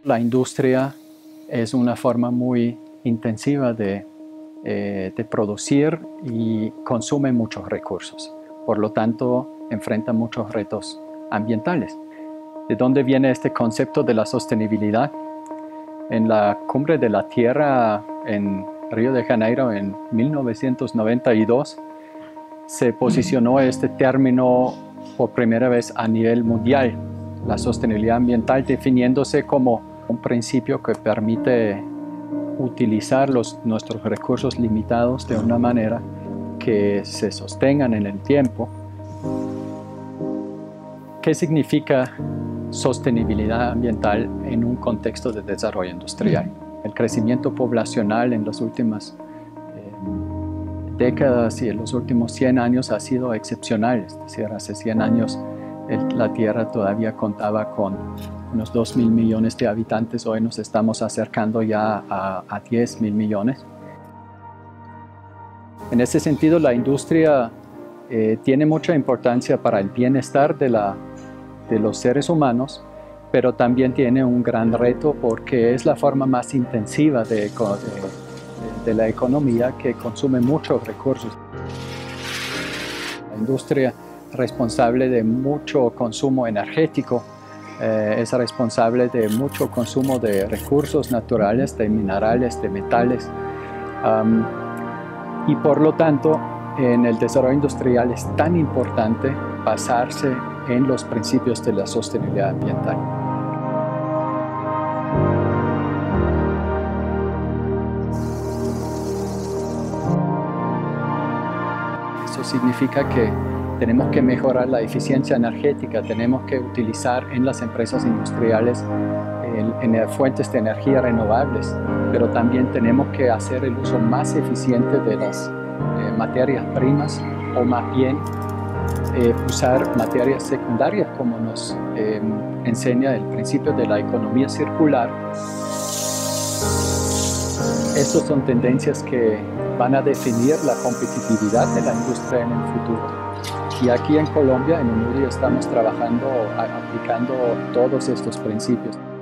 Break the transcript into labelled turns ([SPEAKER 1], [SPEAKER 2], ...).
[SPEAKER 1] La industria es una forma muy intensiva de producir y consume muchos recursos. Por lo tanto, enfrenta muchos retos ambientales. ¿De dónde viene este concepto de la sostenibilidad? En la Cumbre de la Tierra en Río de Janeiro en 1992 se posicionó este término por primera vez a nivel mundial, la sostenibilidad ambiental, definiéndose como un principio que permite utilizar nuestros recursos limitados de una manera que se sostengan en el tiempo. ¿Qué significa sostenibilidad ambiental en un contexto de desarrollo industrial? El crecimiento poblacional en las últimas décadas y en los últimos 100 años ha sido excepcional. Es decir, hace 100 años la Tierra todavía contaba con unos 2.000 millones de habitantes. Hoy nos estamos acercando ya a 10.000 millones. En ese sentido, la industria tiene mucha importancia para el bienestar de los seres humanos, pero también tiene un gran reto porque es la forma más intensiva de la economía que consume muchos recursos. La industria es responsable de mucho consumo energético, es responsable de mucho consumo de recursos naturales, de minerales, de metales, y por lo tanto en el desarrollo industrial es tan importante basarse en los principios de la sostenibilidad ambiental. Eso significa que tenemos que mejorar la eficiencia energética, tenemos que utilizar en las empresas industriales fuentes de energía renovables, pero también tenemos que hacer el uso más eficiente de las materias primas, o más bien usar materias secundarias, como nos enseña el principio de la economía circular. Estas son tendencias que van a definir la competitividad de la industria en el futuro. Y aquí en Colombia, en UNURI, estamos trabajando, aplicando todos estos principios.